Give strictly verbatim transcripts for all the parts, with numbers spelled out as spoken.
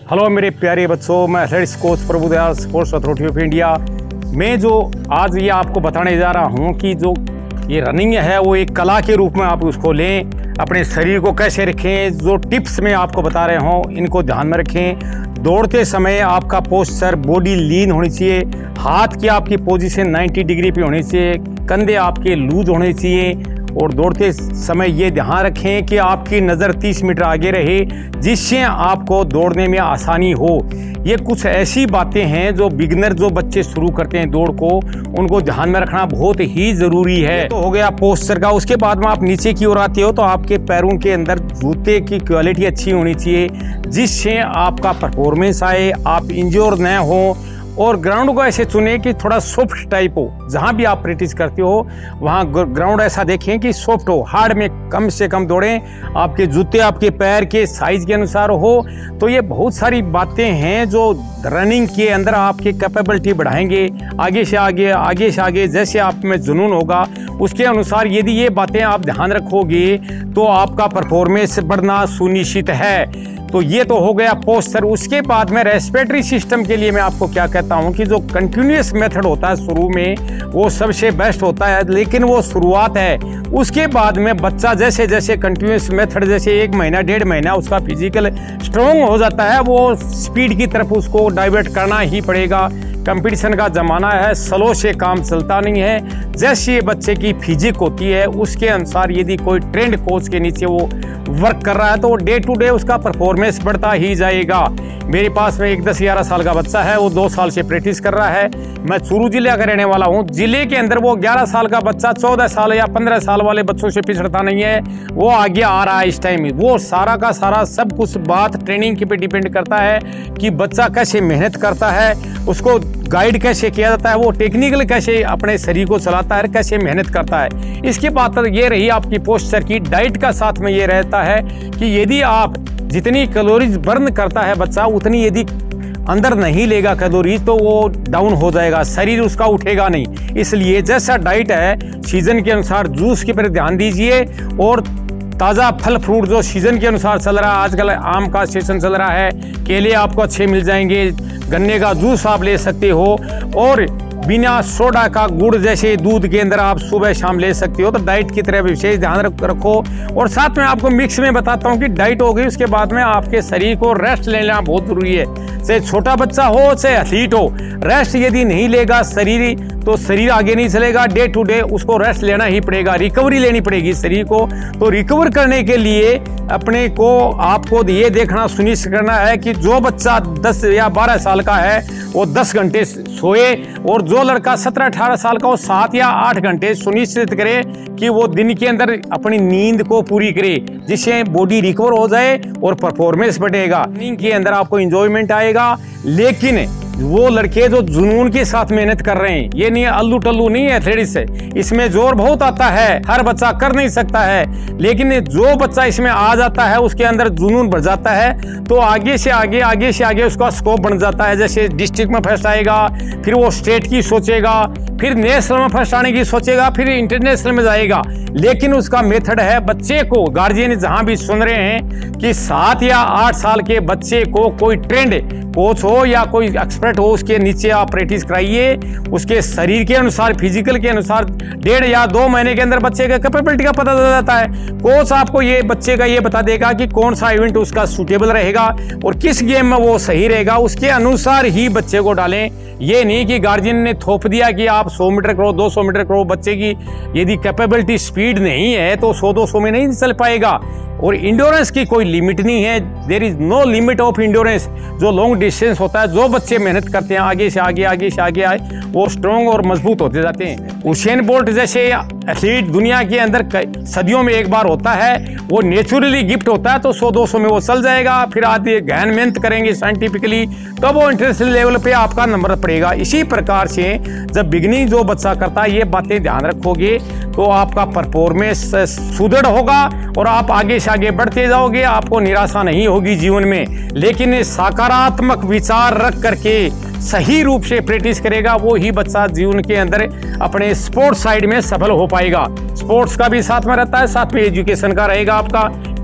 Hello मेरे प्यारे बच्चों, मैं athletics coach Prabhudayal sports authority of India. मैं जो आज ये आपको बताने जा रहा हूँ कि जो ये रनिंग है वो एक कला के रूप में आप उसको लें, अपने शरीर को कैसे रखें, जो टिप्स मैं आपको बता रहे हूँ इनको ध्यान में रखें। दौड़ते समय आपका पोस्चर, बॉडी लीन होनी चाहिए, हाथ की आपकी पोजीशन नब्बे डिग्री पे होनी चाहिए, कंधे आपके लूज होने चाहिए और दौड़ते समय ये ध्यान रखें कि आपकी नज़र तीस मीटर आगे रहे जिससे आपको दौड़ने में आसानी हो। ये कुछ ऐसी बातें हैं जो बिगिनर जो बच्चे शुरू करते हैं दौड़ को, उनको ध्यान में रखना बहुत ही ज़रूरी है। तो हो गया पोस्चर का। उसके बाद में आप नीचे की ओर आते हो तो आपके पैरों के अंदर जूते की क्वालिटी अच्छी होनी चाहिए जिससे आपका परफॉर्मेंस आए, आप इंजोर न हो। और ग्राउंड को ऐसे चुने कि थोड़ा सॉफ्ट टाइप हो। जहाँ भी आप प्रैक्टिस करते हो वहाँ ग्राउंड ऐसा देखें कि सॉफ्ट हो, हार्ड में कम से कम दौड़ें, आपके जूते आपके पैर के साइज के अनुसार हो। तो ये बहुत सारी बातें हैं जो रनिंग के अंदर आपकी कैपेबिलिटी बढ़ाएंगे। आगे से आगे आगे से आगे जैसे आप में जुनून होगा उसके अनुसार यदि ये बातें आप ध्यान रखोगे तो आपका परफॉर्मेंस बढ़ना सुनिश्चित है। तो ये तो हो गया पोस्चर। उसके बाद में रेस्पिरेटरी सिस्टम के लिए मैं आपको क्या कहता हूँ कि जो कंटिन्यूअस मेथड होता है शुरू में वो सबसे बेस्ट होता है, लेकिन वो शुरुआत है। उसके बाद में बच्चा जैसे जैसे कंटिन्यूअस मेथड जैसे एक महीना डेढ़ महीना उसका फिजिकल स्ट्रॉन्ग हो जाता है, वो स्पीड की तरफ उसको डाइवर्ट करना ही पड़ेगा। कंपटीशन का ज़माना है, स्लो से काम चलता नहीं है। जैसे बच्चे की फिजिक होती है उसके अनुसार यदि कोई ट्रेंड कोच के नीचे वो वर्क कर रहा है तो डे टू डे उसका परफॉर्मेंस बढ़ता ही जाएगा। मेरे पास में एक दस ग्यारह साल का बच्चा है, वो दो साल से प्रैक्टिस कर रहा है। मैं चूरू जिले का रहने वाला हूँ। जिले के अंदर वो ग्यारह साल का बच्चा चौदह साल या पंद्रह साल वाले बच्चों से पिछड़ता नहीं है, वो आगे आ रहा है इस टाइम। वो सारा का सारा सब कुछ बात ट्रेनिंग के पे डिपेंड करता है कि बच्चा कैसे मेहनत करता है, उसको गाइड कैसे किया जाता है, वो टेक्निकल कैसे अपने शरीर को चलाता है, कैसे मेहनत करता है। इसके बाद ये रही आपकी पोस्चर की। डाइट का साथ में ये रहता है कि यदि आप जितनी कैलोरीज बर्न करता है बच्चा उतनी यदि अंदर नहीं लेगा कैलोरीज तो वो डाउन हो जाएगा, शरीर उसका उठेगा नहीं। इसलिए जैसा डाइट है सीजन के अनुसार जूस के पर ध्यान दीजिए और ताज़ा फल फ्रूट जो सीजन के अनुसार चल रहा है, आजकल आम का सीजन चल रहा है, केले आपको अच्छे मिल जाएंगे, गन्ने का जूस आप ले सकते हो और बिना सोडा का गुड़ जैसे दूध के अंदर आप सुबह शाम ले सकते हो। तो डाइट की तरफ विशेष ध्यान रखो। और साथ में आपको मिक्स में बताता हूँ कि डाइट हो गई, उसके बाद में आपके शरीर को रेस्ट लेना बहुत जरूरी है। चाहे छोटा बच्चा हो चाहे एथलीट हो, रेस्ट यदि नहीं लेगा शरीर तो शरीर आगे नहीं चलेगा। डे टू डे उसको रेस्ट लेना ही पड़ेगा, रिकवरी लेनी पड़ेगी शरीर को। तो रिकवर करने के लिए अपने को आपको ये देखना सुनिश्चित करना है कि जो बच्चा दस या बारह साल का है वो दस घंटे सोए और जो लड़का सत्रह अठारह साल का वो सात या आठ घंटे सुनिश्चित करे कि वो दिन के अंदर अपनी नींद को पूरी करे जिससे बॉडी रिकवर हो जाए और परफॉर्मेंस बढ़ेगा। नींद के अंदर आपको एंजॉयमेंट आएगा। लेकिन वो लड़के जो जुनून के साथ मेहनत कर रहे हैं, ये नहीं अल्लू टल्लू नहीं है एथलेटिक्स से, इसमें जोर बहुत आता है, हर बच्चा कर नहीं सकता है। लेकिन जो बच्चा इसमें आ जाता है उसके अंदर जुनून बढ़ जाता है तो आगे से आगे आगे से आगे उसका स्कोप बन जाता है। जैसे डिस्ट्रिक्ट में फर्स्ट आएगा, फिर वो स्टेट की सोचेगा, फिर नेशनल में फर्स्ट आने की सोचेगा, फिर इंटरनेशनल में जाएगा। लेकिन उसका मेथड है बच्चे को, गार्जियन जहां भी सुन रहे हैं कि सात या आठ साल के बच्चे को कोई ट्रेंड कोच हो या कोई एक्सपर्ट हो उसके नीचे आप प्रैक्टिस कराइए। उसके शरीर के अनुसार, फिजिकल के अनुसार डेढ़ या दो महीने के अंदर बच्चे का कैपेबिलिटी का पता चल जाता है। कोच आपको ये बच्चे का ये बता देगा कि कौन सा इवेंट उसका सूटेबल रहेगा और किस गेम में वो सही रहेगा, उसके अनुसार ही बच्चे को डालें। ये नहीं कि गार्जियन ने थोप दिया कि आप सौ मीटर करो, दो सौ मीटर करो। बच्चे की यदि कैपेबिलिटी स्पीड नहीं है तो सौ दो सौ में नहीं चल पाएगा। और इंड्योरेंस की कोई लिमिट नहीं है, there is no limit of endurance. जो लॉन्ग डिस्टेंस होता है, जो बच्चे मेहनत करते हैं आगे से आगे आगे से आगे आए वो स्ट्रॉन्ग और मजबूत होते जाते हैं। उसेन बोल्ट जैसे एथलीट दुनिया के अंदर सदियों में एक बार होता है, वो नेचुरली गिफ्ट होता है तो सौ दो सौ में वो चल जाएगा। फिर आदि गहन मेहनत करेंगे साइंटिफिकली तब वो इंटरनेशनल लेवल पे आपका नंबर पड़ेगा। इसी प्रकार से जब बिगनिंग जो बच्चा करता है ये बातें ध्यान रखोगे तो आपका परफॉर्मेंस सुदृढ़ होगा और आप आगे से आगे बढ़ते जाओगे, आपको निराशा नहीं होगी जीवन में। लेकिन सकारात्मक विचार रख करके सही रूप से प्रैक्टिस करेगा वो ही बच्चा जीवन के अंदर अपने स्पोर्ट्स साइड में सफल हो पाएगा। स्पोर्ट्स का भी साथ में रहता है, साथ में एजुकेशन का रहेगा आपका,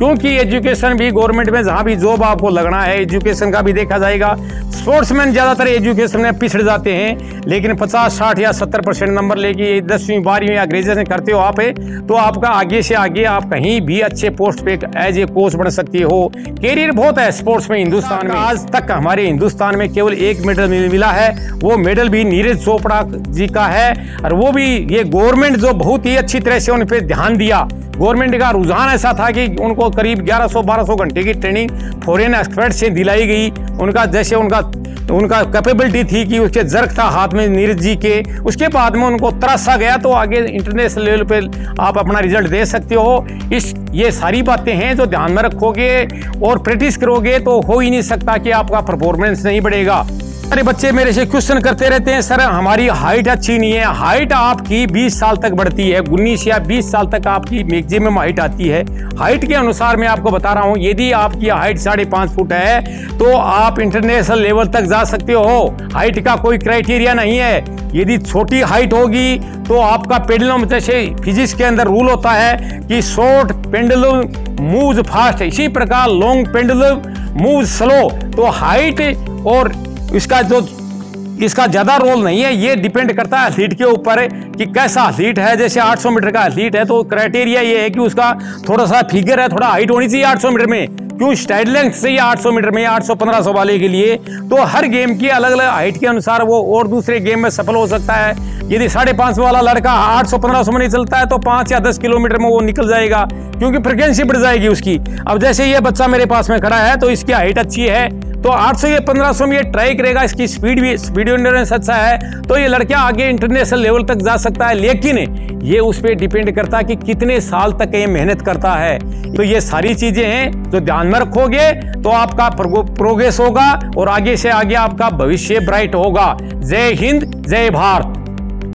क्योंकि एजुकेशन भी गवर्नमेंट में जहाँ भी जॉब आपको लगना है एजुकेशन का भी देखा जाएगा। स्पोर्ट्समैन ज़्यादातर एजुकेशन में पिछड़ जाते हैं, लेकिन पचास साठ या सत्तर परसेंट नंबर लेके दसवीं बारहवीं या ग्रेजुएशन करते हो आप तो आपका आगे से आगे आप कहीं भी अच्छे पोस्ट पे एज ए कोच बन सकते हो। कैरियर बहुत है स्पोर्ट्स में हिंदुस्तान में। आज तक हमारे हिंदुस्तान में केवल एक मेडल मिला है, वो मेडल भी नीरज चोपड़ा जी का है, और वो भी ये गवर्नमेंट जो बहुत ही अच्छी तरह से उन पर ध्यान दिया। गवर्नमेंट का रुझान ऐसा था कि उनको करीब ग्यारह सौ बारह सौ घंटे की ट्रेनिंग फॉरेन एक्सपर्ट से दिलाई गई। उनका जैसे उनका उनका कैपेबिलिटी थी कि उसके जर्क था हाथ में नीरज जी के, उसके बाद में उनको तरासा गया तो आगे इंटरनेशनल लेवल पे आप अपना रिजल्ट दे सकते हो। इस ये सारी बातें हैं जो ध्यान में रखोगे और प्रैक्टिस करोगे तो हो ही नहीं सकता कि आपका परफॉर्मेंस नहीं बढ़ेगा। सारे बच्चे मेरे से क्वेश्चन करते रहते हैं, सर हमारी हाइट अच्छी नहीं है। हाइट आपकी बीस साल तक बढ़ती है, उन्नीस या बीस साल तक आपकी मैक्सिमम हाइट आती है। हाइट के अनुसार मैं आपको बता रहा हूं, यदि आपकी हाइट साढ़े पाँच फुट है तो आप इंटरनेशनल लेवल तक जा सकते हो। हाइट का कोई क्राइटेरिया नहीं है। यदि छोटी हाइट होगी तो आपका पेंडुलम, जैसे फिजिक्स के अंदर रूल होता है कि शॉर्ट पेंडुलम मूव्स फास्ट, इसी प्रकार लॉन्ग पेंडुलम मूव्स स्लो। तो हाइट और इसका जो इसका ज़्यादा रोल नहीं है, ये डिपेंड करता है एथलीट के ऊपर कि कैसा एथलीट है। जैसे आठ सौ मीटर का एथलीट है तो क्राइटेरिया ये है कि उसका थोड़ा सा फिगर है, थोड़ा हाइट होनी चाहिए आठ सौ मीटर में। क्यों स्ट्राइड लेंथ चाहिए आठ सौ मीटर में, आठ सौ पंद्रह सौ वाले के लिए। तो हर गेम की अलग अलग हाइट के अनुसार वो और दूसरे गेम में सफल हो सकता है। यदि साढ़े पाँच वाला लड़का आठ सौ पंद्रह सौ में नहीं चलता है तो पाँच या दस किलोमीटर में वो निकल जाएगा, क्योंकि फ्रिक्वेंसी बढ़ जाएगी उसकी। अब जैसे ये बच्चा मेरे पास में खड़ा है तो इसकी हाइट अच्छी है तो आठ सौ या पंद्रह सौ में ये ट्राई करेगा, इसकी स्पीड भी स्पीड एंड्योरेंस अच्छा है तो ये लड़का आगे इंटरनेशनल लेवल तक जा सकता है। लेकिन ये उस पर डिपेंड करता है कि कितने साल तक ये मेहनत करता है। तो ये सारी चीजें हैं जो ध्यान में रखोगे तो आपका प्रोग्रेस होगा और आगे से आगे आपका भविष्य ब्राइट होगा। जय हिंद, जय भारत।